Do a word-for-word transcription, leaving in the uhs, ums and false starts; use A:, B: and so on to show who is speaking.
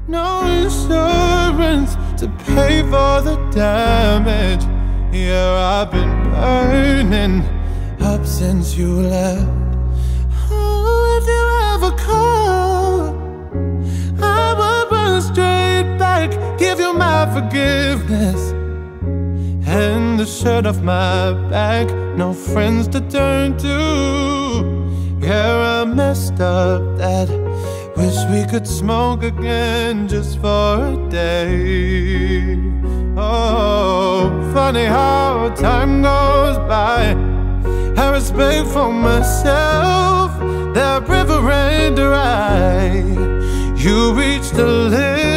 A: no insurance to pay for the damage. Yeah, I've been burning up since you left. Oh, if you ever call, I will run straight back, give you my forgiveness and the shirt off my back. No friends to turn to. Yeah, I messed up that. Wish we could smoke again just for a day. Oh, funny how time goes by. I respect for myself, that river ran dry. You reached the limit.